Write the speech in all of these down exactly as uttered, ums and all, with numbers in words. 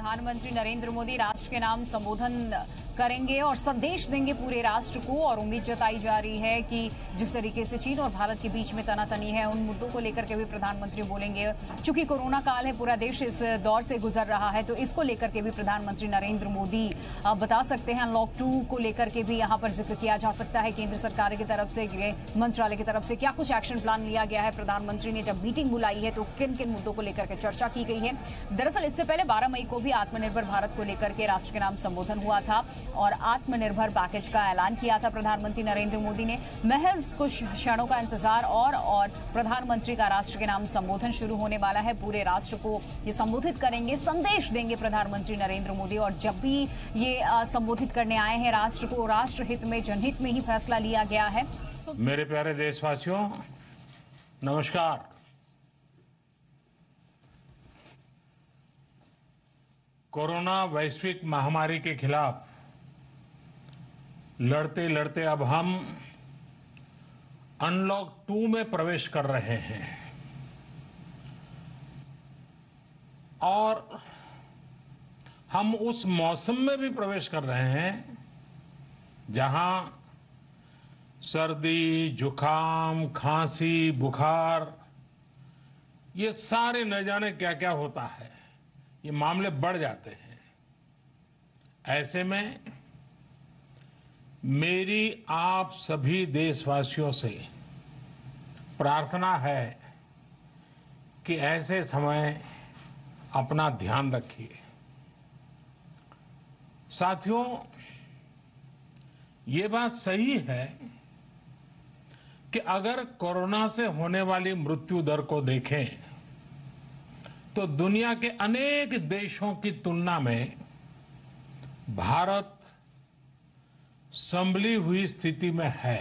प्रधानमंत्री नरेंद्र मोदी राष्ट्र के नाम संबोधन करेंगे और संदेश देंगे पूरे राष्ट्र को। और उम्मीद जताई जा रही है कि जिस तरीके से चीन और भारत के बीच में तनातनी है, उन मुद्दों को लेकर के भी प्रधानमंत्री बोलेंगे। चूंकि कोरोना काल है, पूरा देश इस दौर से गुजर रहा है, तो इसको लेकर के भी प्रधानमंत्री नरेंद्र मोदी बता सकते हैं। अनलॉक टू को लेकर के भी यहाँ पर जिक्र किया जा सकता है। केंद्र सरकार की तरफ से, गृह मंत्रालय की तरफ से क्या कुछ एक्शन प्लान लिया गया है, प्रधानमंत्री ने जब मीटिंग बुलाई है तो किन किन मुद्दों को लेकर के चर्चा की गई है। दरअसल इससे पहले बारह मई को भी आत्मनिर्भर भारत को लेकर के राष्ट्र के नाम संबोधन हुआ था और आत्मनिर्भर पैकेज का ऐलान किया था प्रधानमंत्री नरेंद्र मोदी ने। महज कुछ क्षणों का इंतजार और और प्रधानमंत्री का राष्ट्र के नाम संबोधन शुरू होने वाला है। पूरे राष्ट्र को ये संबोधित करेंगे, संदेश देंगे प्रधानमंत्री नरेंद्र मोदी। और जब भी ये संबोधित करने आए हैं राष्ट्र को, राष्ट्र हित में, जनहित में ही फैसला लिया गया है। मेरे प्यारे देशवासियों, नमस्कार। कोरोना वैश्विक महामारी के खिलाफ लड़ते लड़ते अब हम अनलॉक टू में प्रवेश कर रहे हैं और हम उस मौसम में भी प्रवेश कर रहे हैं जहां सर्दी, जुकाम, खांसी, बुखार, ये सारे न जाने क्या क्या होता है, ये मामले बढ़ जाते हैं। ऐसे में मेरी आप सभी देशवासियों से प्रार्थना है कि ऐसे समय अपना ध्यान रखिए। साथियों, ये बात सही है कि अगर कोरोना से होने वाली मृत्यु दर को देखें तो दुनिया के अनेक देशों की तुलना में भारत संभली हुई स्थिति में है।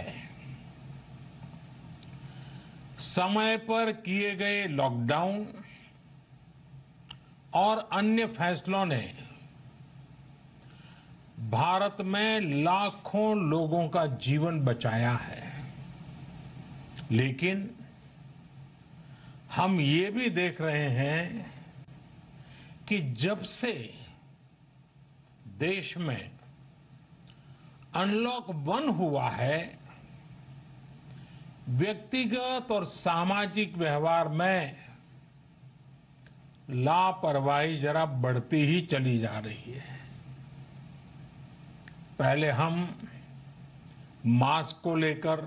समय पर किए गए लॉकडाउन और अन्य फैसलों ने भारत में लाखों लोगों का जीवन बचाया है, लेकिन हम ये भी देख रहे हैं कि जब से देश में अनलॉक वन हुआ है, व्यक्तिगत और सामाजिक व्यवहार में लापरवाही जरा बढ़ती ही चली जा रही है। पहले हम मास्क को लेकर,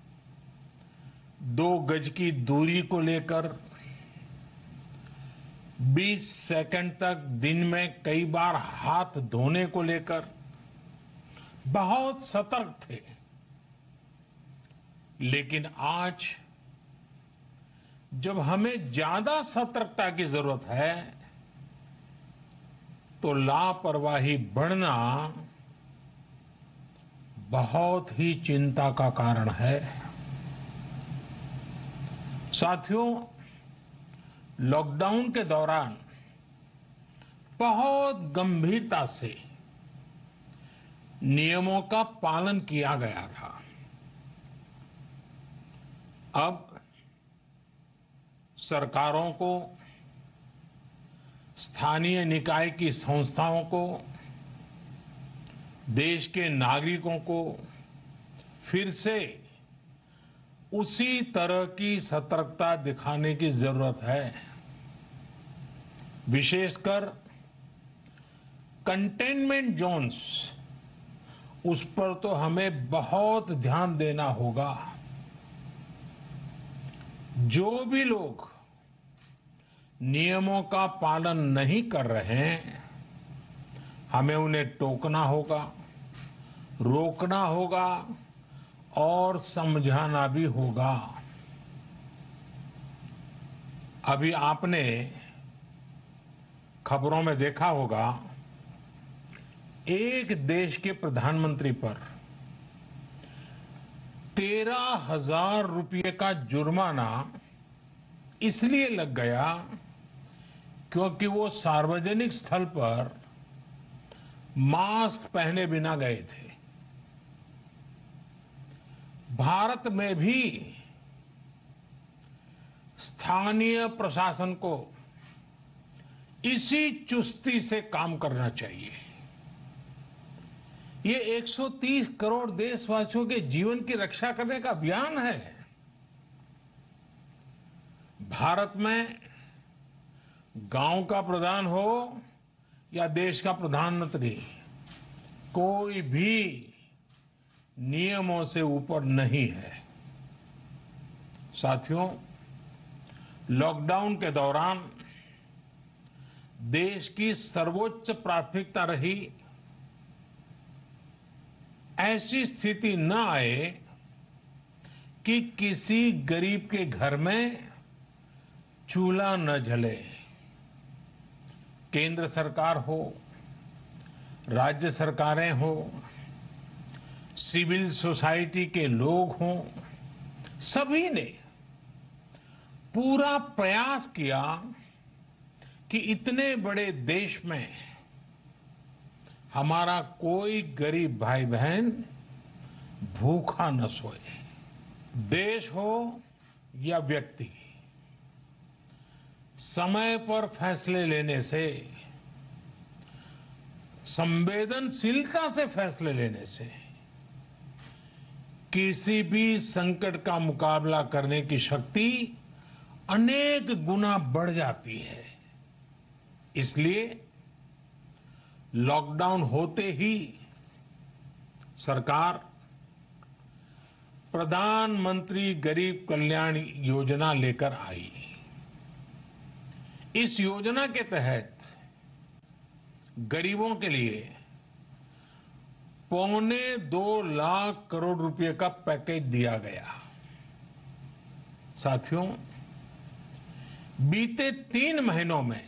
दो गज की दूरी को लेकर बीस सेकंड तक दिन में कई बार हाथ धोने को लेकर बहुत सतर्क थे, लेकिन आज जब हमें ज्यादा सतर्कता की जरूरत है तो लापरवाही बढ़ना बहुत ही चिंता का कारण है। साथियों, लॉकडाउन के दौरान बहुत गंभीरता से नियमों का पालन किया गया था। अब सरकारों को, स्थानीय निकाय की संस्थाओं को, देश के नागरिकों को फिर से उसी तरह की सतर्कता दिखाने की जरूरत है। विशेषकर कंटेनमेंट जोन्स, उस पर तो हमें बहुत ध्यान देना होगा। जो भी लोग नियमों का पालन नहीं कर रहे हैं, हमें उन्हें टोकना होगा, रोकना होगा और समझाना भी होगा। अभी आपने खबरों में देखा होगा, एक देश के प्रधानमंत्री पर तेरह हजार रुपये का जुर्माना इसलिए लग गया क्योंकि वो सार्वजनिक स्थल पर मास्क पहने बिना गए थे। भारत में भी स्थानीय प्रशासन को इसी चुस्ती से काम करना चाहिए। ये एक सौ तीस करोड़ देशवासियों के जीवन की रक्षा करने का अभियान है। भारत में गांव का प्रधान हो या देश का प्रधानमंत्री, कोई भी नियमों से ऊपर नहीं है। साथियों, लॉकडाउन के दौरान देश की सर्वोच्च प्राथमिकता रही ऐसी स्थिति न आए कि किसी गरीब के घर में चूल्हा न जले। केंद्र सरकार हो, राज्य सरकारें हो, सिविल सोसाइटी के लोग हों, सभी ने पूरा प्रयास किया कि इतने बड़े देश में हमारा कोई गरीब भाई बहन भूखा न सोए। देश हो या व्यक्ति, समय पर फैसले लेने से, संवेदनशीलता से फैसले लेने से किसी भी संकट का मुकाबला करने की शक्ति अनेक गुना बढ़ जाती है। इसलिए लॉकडाउन होते ही सरकार प्रधानमंत्री गरीब कल्याण योजना लेकर आई। इस योजना के तहत गरीबों के लिए पौने दो लाख करोड़ रुपए का पैकेज दिया गया। साथियों, बीते तीन महीनों में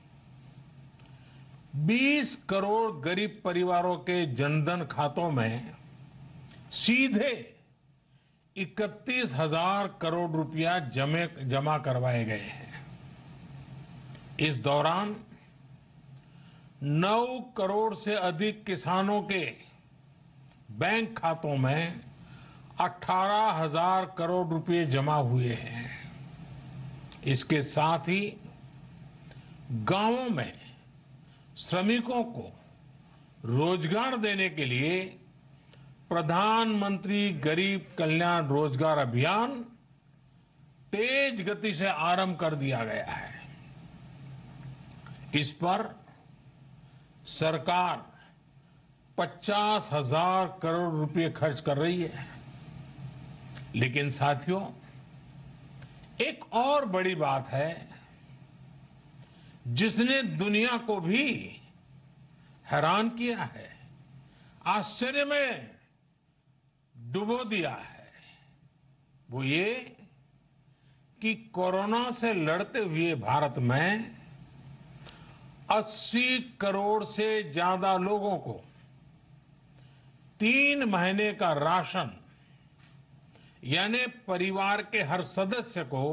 बीस करोड़ गरीब परिवारों के जनधन खातों में सीधे इकतीस हजार करोड़ रुपया जमे जमा करवाए गए हैं। इस दौरान नौ करोड़ से अधिक किसानों के बैंक खातों में अठारह हजार करोड़ रुपए जमा हुए हैं। इसके साथ ही गांवों में श्रमिकों को रोजगार देने के लिए प्रधानमंत्री गरीब कल्याण रोजगार अभियान तेज गति से आरंभ कर दिया गया है। इस पर सरकार पचास हजार करोड़ रुपए खर्च कर रही है। लेकिन साथियों, एक और बड़ी बात है जिसने दुनिया को भी हैरान किया है, आश्चर्य में डुबो दिया है। वो ये कि कोरोना से लड़ते हुए भारत में अस्सी करोड़ से ज्यादा लोगों को तीन महीने का राशन, यानी परिवार के हर सदस्य को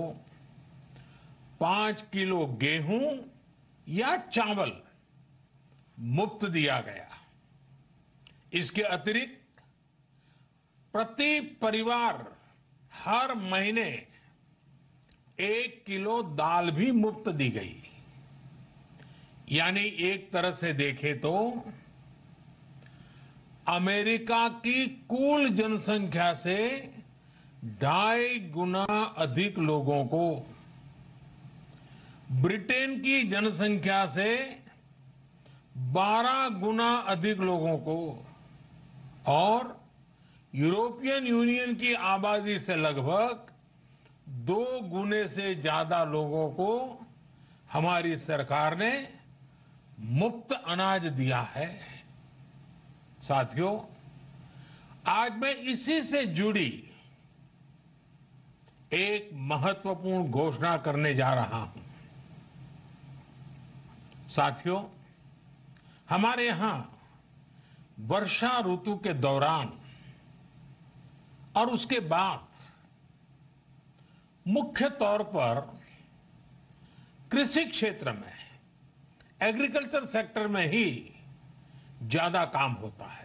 पांच किलो गेहूं या चावल मुफ्त दिया गया। इसके अतिरिक्त प्रति परिवार हर महीने एक किलो दाल भी मुफ्त दी गई। यानी एक तरह से देखें तो अमेरिका की कुल जनसंख्या से ढाई गुना अधिक लोगों को, ब्रिटेन की जनसंख्या से बारह गुना अधिक लोगों को और यूरोपियन यूनियन की आबादी से लगभग दो गुने से ज्यादा लोगों को हमारी सरकार ने मुफ्त अनाज दिया है। साथियों, आज मैं इसी से जुड़ी एक महत्वपूर्ण घोषणा करने जा रहा हूं। साथियों, हमारे यहां वर्षा ऋतु के दौरान और उसके बाद मुख्य तौर पर कृषि क्षेत्र में, एग्रीकल्चर सेक्टर में ही ज्यादा काम होता है।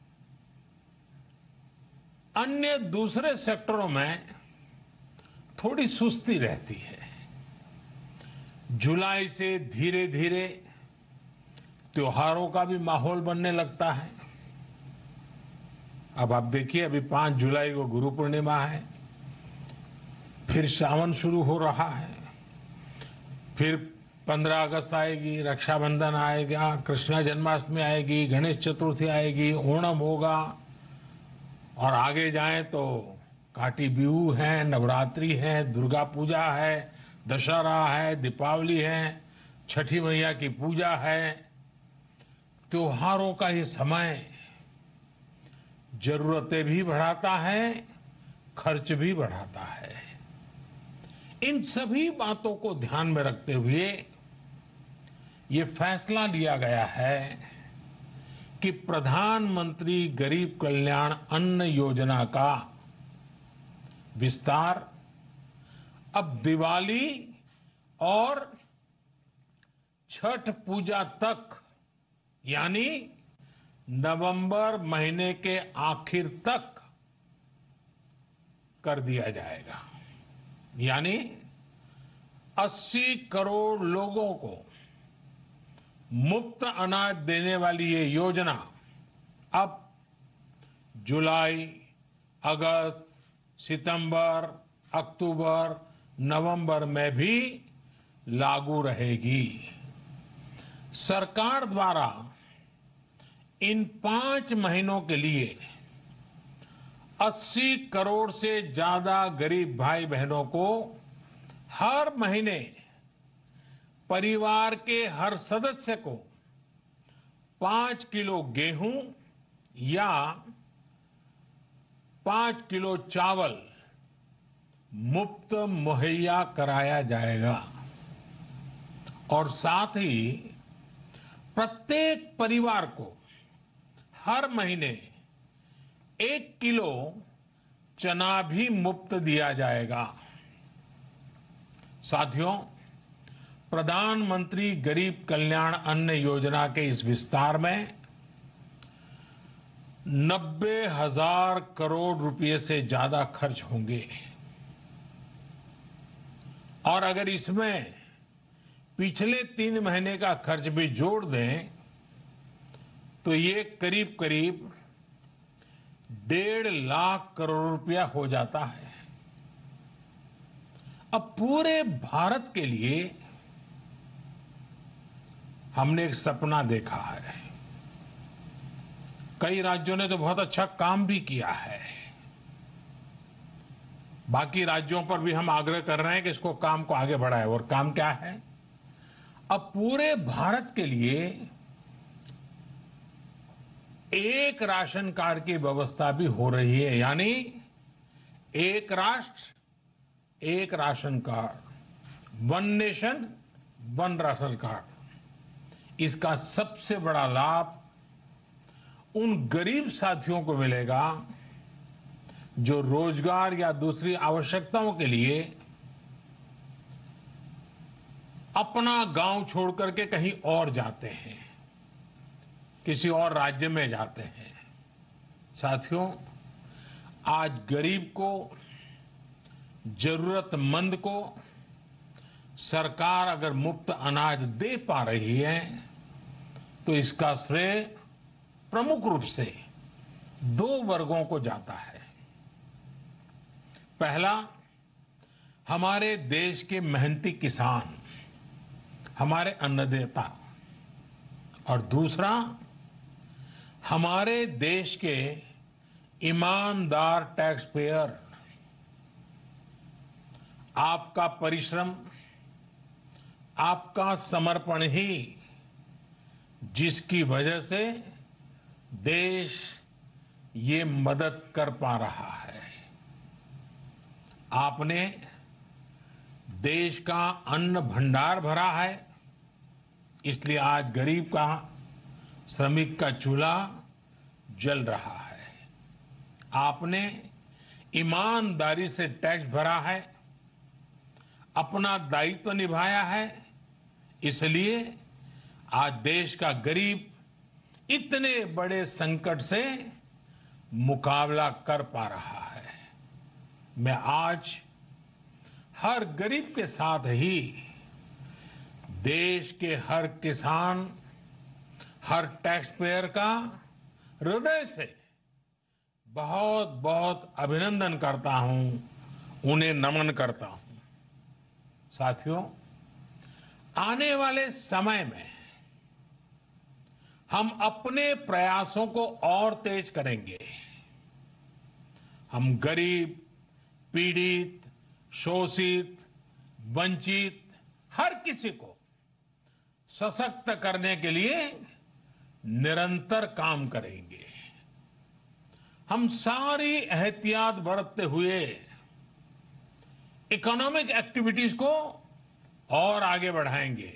अन्य दूसरे सेक्टरों में थोड़ी सुस्ती रहती है। जुलाई से धीरे धीरे त्योहारों का भी माहौल बनने लगता है। अब आप देखिए, अभी पांच जुलाई को गुरु पूर्णिमा है, फिर सावन शुरू हो रहा है, फिर पंद्रह अगस्त आएगी, रक्षाबंधन आएगा, कृष्ण जन्माष्टमी आएगी, गणेश चतुर्थी आएगी, ओणम होगा, और आगे जाएं तो काटी बिहू है, नवरात्रि है, दुर्गा पूजा है, दशहरा है, दीपावली है, छठी मैया की पूजा है। त्योहारों का ये समय जरूरतें भी बढ़ाता है, खर्च भी बढ़ाता है। इन सभी बातों को ध्यान में रखते हुए ये फैसला लिया गया है कि प्रधानमंत्री गरीब कल्याण अन्न योजना का विस्तार अब दिवाली और छठ पूजा तक, यानी नवंबर महीने के आखिर तक कर दिया जाएगा। यानी अस्सी करोड़ लोगों को मुफ्त अनाज देने वाली ये योजना अब जुलाई, अगस्त, सितंबर, अक्टूबर, नवंबर में भी लागू रहेगी। सरकार द्वारा इन पांच महीनों के लिए अस्सी करोड़ से ज्यादा गरीब भाई बहनों को हर महीने परिवार के हर सदस्य को पांच किलो गेहूं या पांच किलो चावल मुफ्त मुहैया कराया जाएगा। और साथ ही प्रत्येक परिवार को हर महीने एक किलो चना भी मुफ्त दिया जाएगा। साथियों, प्रधानमंत्री गरीब कल्याण अन्न योजना के इस विस्तार में नब्बे हजार करोड़ रुपए से ज्यादा खर्च होंगे। और अगर इसमें पिछले तीन महीने का खर्च भी जोड़ दें तो ये करीब करीब डेढ़ लाख करोड़ रुपया हो जाता है। अब पूरे भारत के लिए हमने एक सपना देखा है। कई राज्यों ने तो बहुत अच्छा काम भी किया है। बाकी राज्यों पर भी हम आग्रह कर रहे हैं कि इसको काम को आगे बढ़ाएं। और काम क्या है? अब पूरे भारत के लिए एक राशन कार्ड की व्यवस्था भी हो रही है। यानी एक राष्ट्र एक ration card, one nation one ration card. इसका सबसे बड़ा लाभ उन गरीब साथियों को मिलेगा जो रोजगार या दूसरी आवश्यकताओं के लिए अपना गांव छोड़ करके कहीं और जाते हैं, किसी और राज्य में जाते हैं। साथियों, आज गरीब को, जरूरतमंद को सरकार अगर मुफ्त अनाज दे पा रही है तो इसका श्रेय प्रमुख रूप से दो वर्गों को जाता है। पहला, हमारे देश के मेहनती किसान, हमारे अन्नदाता, और दूसरा हमारे देश के ईमानदार टैक्स पेयर। आपका परिश्रम, आपका समर्पण ही जिसकी वजह से देश ये मदद कर पा रहा है। आपने देश का अन्न भंडार भरा है, इसलिए आज गरीब का, श्रमिक का चूल्हा जल रहा है। आपने ईमानदारी से टैक्स भरा है, अपना दायित्व निभाया है, इसलिए आज देश का गरीब इतने बड़े संकट से मुकाबला कर पा रहा है। मैं आज हर गरीब के साथ ही देश के हर किसान, हर टैक्स पेयर का हृदय से बहुत बहुत अभिनंदन करता हूं, उन्हें नमन करता हूं। साथियों, आने वाले समय में हम अपने प्रयासों को और तेज करेंगे। हम गरीब, पीड़ित, शोषित, वंचित हर किसी को सशक्त करने के लिए निरंतर काम करेंगे। हम सारी एहतियात बरतते हुए इकोनॉमिक एक्टिविटीज को और आगे बढ़ाएंगे।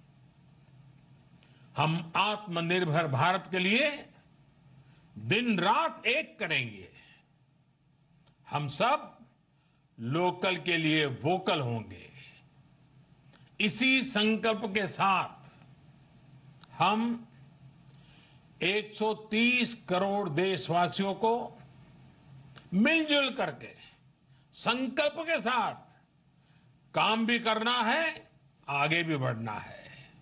हम आत्मनिर्भर भारत के लिए दिन रात एक करेंगे। हम सब लोकल के लिए वोकल होंगे। इसी संकल्प के साथ हम एक सौ तीस करोड़ देशवासियों को मिलजुल करके संकल्प के साथ काम भी करना है, आगे भी बढ़ना है।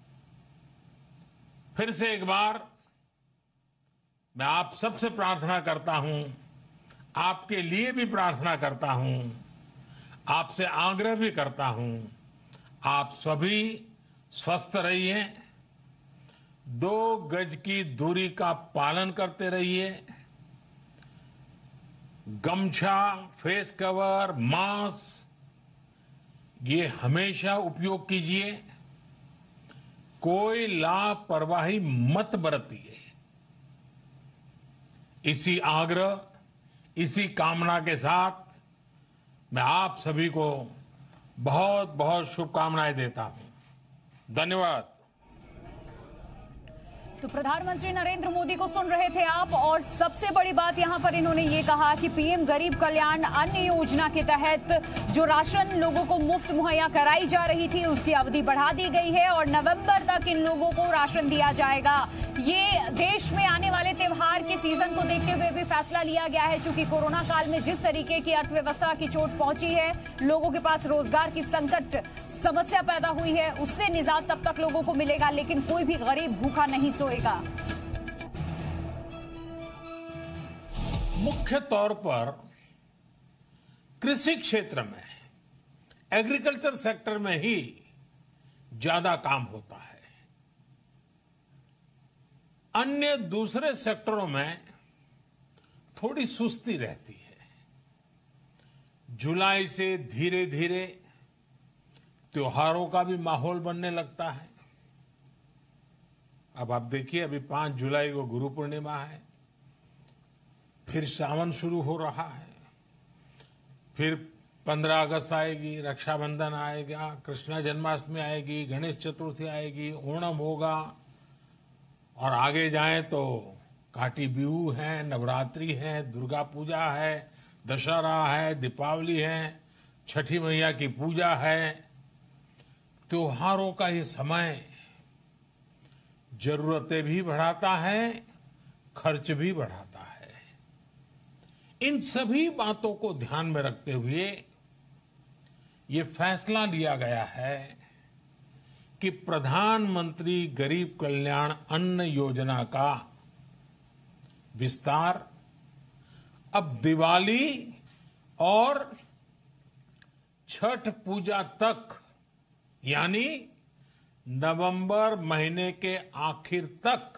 फिर से एक बार मैं आप सबसे प्रार्थना करता हूं, आपके लिए भी प्रार्थना करता हूं, आपसे आग्रह भी करता हूं, आप सभी स्वस्थ रहिए, दो गज की दूरी का पालन करते रहिए, गमछा, फेस कवर, मास्क ये हमेशा उपयोग कीजिए। कोई लापरवाही मत बरतिए। इसी आग्रह, इसी कामना के साथ मैं आप सभी को बहुत बहुत शुभकामनाएं देता हूं। धन्यवाद। तो प्रधानमंत्री नरेंद्र मोदी को सुन रहे थे आप, और सबसे बड़ी बात यहां पर इन्होंने ये कहा कि पीएम गरीब कल्याण अन्न योजना के तहत जो राशन लोगों को मुफ्त मुहैया कराई जा रही थी उसकी अवधि बढ़ा दी गई है और नवंबर तक इन लोगों को राशन दिया जाएगा। ये देश में आने वाले त्योहार के सीजन को देखते हुए भी फैसला लिया गया है, चूंकि कोरोना काल में जिस तरीके की अर्थव्यवस्था की चोट पहुंची है, लोगों के पास रोजगार की संकट समस्या पैदा हुई है, उससे निजात तब तक लोगों को मिलेगा, लेकिन कोई भी गरीब भूखा नहीं सोएगा। मुख्य तौर पर कृषि क्षेत्र में, एग्रीकल्चर सेक्टर में ही ज्यादा काम होता है। अन्य दूसरे सेक्टरों में थोड़ी सुस्ती रहती है। जुलाई से धीरे धीरे त्योहारों का भी माहौल बनने लगता है। अब आप देखिए, अभी पांच जुलाई को गुरु पूर्णिमा है, फिर सावन शुरू हो रहा है, फिर पंद्रह अगस्त आएगी, रक्षाबंधन आएगा, कृष्ण जन्माष्टमी आएगी, गणेश चतुर्थी आएगी, ओणम होगा, और आगे जाएं तो काटी बिहू है, नवरात्रि है, दुर्गा पूजा है, दशहरा है, दीपावली है, छठी मैया की पूजा है। त्योहारों का ये समय जरूरतें भी बढ़ाता है, खर्च भी बढ़ाता है। इन सभी बातों को ध्यान में रखते हुए ये फैसला लिया गया है कि प्रधानमंत्री गरीब कल्याण अन्न योजना का विस्तार अब दिवाली और छठ पूजा तक, यानी नवंबर महीने के आखिर तक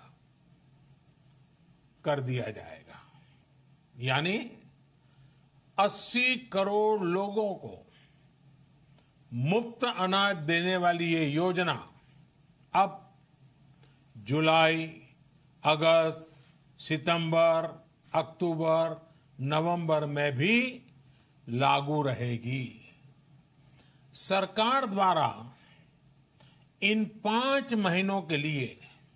कर दिया जाएगा। यानी अस्सी करोड़ लोगों को मुफ्त अनाज देने वाली ये योजना अब जुलाई, अगस्त, सितंबर, अक्टूबर, नवंबर में भी लागू रहेगी। सरकार द्वारा इन पांच महीनों के लिए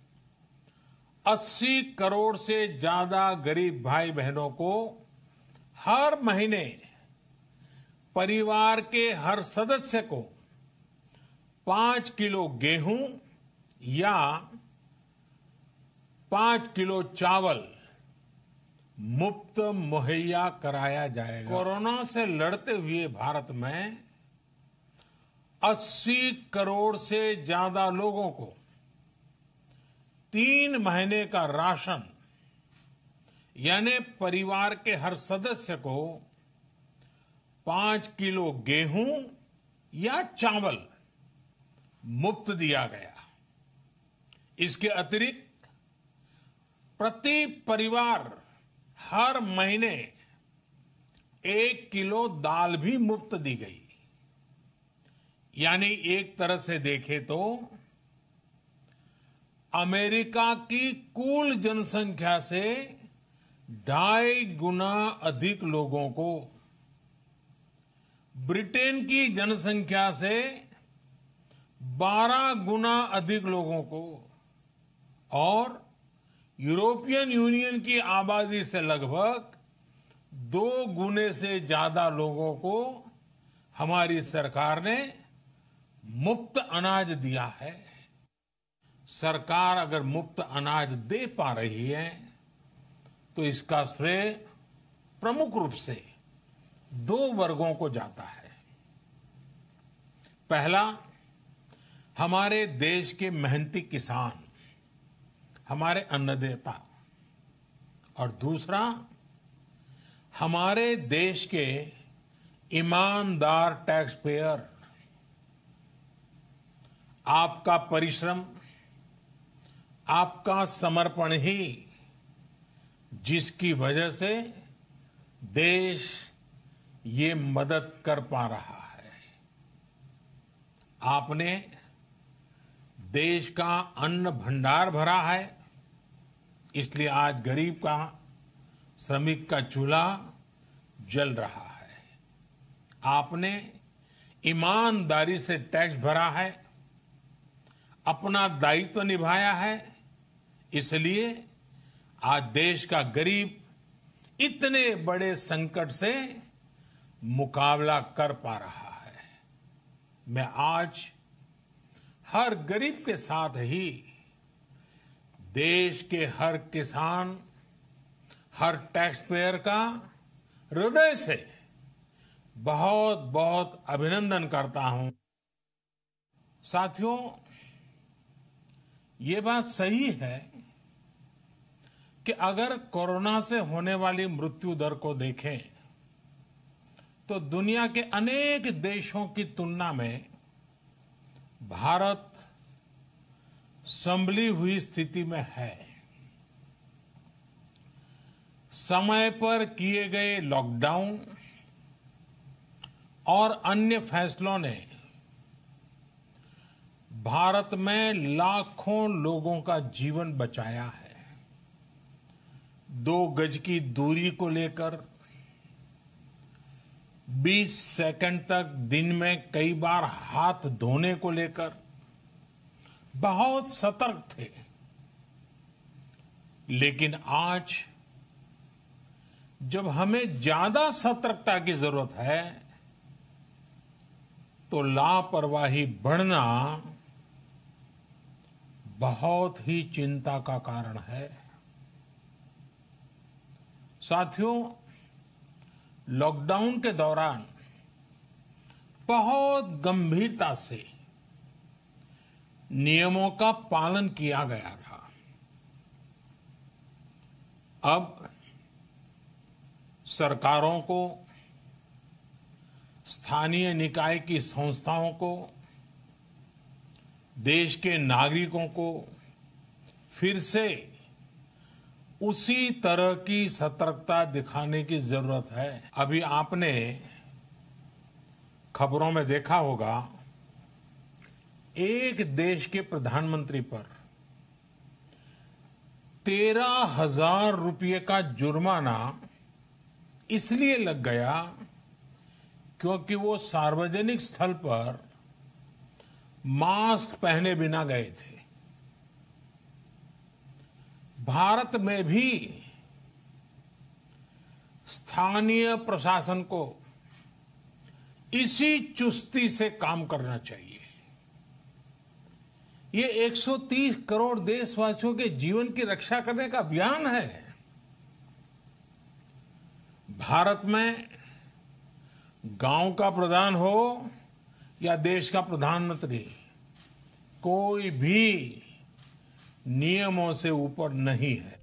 अस्सी करोड़ से ज्यादा गरीब भाई बहनों को हर महीने परिवार के हर सदस्य को पांच किलो गेहूं या पांच किलो चावल मुफ्त मुहैया कराया जाएगा। कोरोना से लड़ते हुए भारत में अस्सी करोड़ से ज्यादा लोगों को तीन महीने का राशन, यानी परिवार के हर सदस्य को पांच किलो गेहूं या चावल मुफ्त दिया गया। इसके अतिरिक्त प्रति परिवार हर महीने एक किलो दाल भी मुफ्त दी गई। यानी एक तरह से देखें तो अमेरिका की कुल जनसंख्या से ढाई गुना अधिक लोगों को, ब्रिटेन की जनसंख्या से बारह गुना अधिक लोगों को और यूरोपियन यूनियन की आबादी से लगभग दो गुने से ज्यादा लोगों को हमारी सरकार ने मुफ्त अनाज दिया है। सरकार अगर मुफ्त अनाज दे पा रही है तो इसका श्रेय प्रमुख रूप से दो वर्गों को जाता है। पहला, हमारे देश के मेहनती किसान, हमारे अन्नदाता, और दूसरा हमारे देश के ईमानदार टैक्स पेयर। आपका परिश्रम, आपका समर्पण ही जिसकी वजह से देश ये मदद कर पा रहा है। आपने देश का अन्न भंडार भरा है, इसलिए आज गरीब का, श्रमिक का चूल्हा जल रहा है। आपने ईमानदारी से टैक्स भरा है, अपना दायित्व निभाया है, इसलिए आज देश का गरीब इतने बड़े संकट से मुकाबला कर पा रहा है। मैं आज हर गरीब के साथ ही देश के हर किसान, हर टैक्स पेयर का हृदय से बहुत बहुत अभिनंदन करता हूं। साथियों, ये बात सही है कि अगर कोरोना से होने वाली मृत्यु दर को देखें तो दुनिया के अनेक देशों की तुलना में भारत संभली हुई स्थिति में है। समय पर किए गए लॉकडाउन और अन्य फैसलों ने भारत में लाखों लोगों का जीवन बचाया है। दो गज की दूरी को लेकर बीस सेकंड तक दिन में कई बार हाथ धोने को लेकर बहुत सतर्क थे, लेकिन आज जब हमें ज्यादा सतर्कता की जरूरत है तो लापरवाही बढ़ना बहुत ही चिंता का कारण है। साथियों, लॉकडाउन के दौरान बहुत गंभीरता से नियमों का पालन किया गया था। अब सरकारों को, स्थानीय निकाय की संस्थाओं को, देश के नागरिकों को फिर से उसी तरह की सतर्कता दिखाने की जरूरत है। अभी आपने खबरों में देखा होगा, एक देश के प्रधानमंत्री पर तेरह हजार रुपये का जुर्माना इसलिए लग गया क्योंकि वो सार्वजनिक स्थल पर मास्क पहने बिना गए थे। भारत में भी स्थानीय प्रशासन को इसी चुस्ती से काम करना चाहिए। ये एक सौ तीस करोड़ देशवासियों के जीवन की रक्षा करने का अभियान है। भारत में गांव का प्रधान हो या देश का प्रधानमंत्री कोई भी नियमों से ऊपर नहीं है।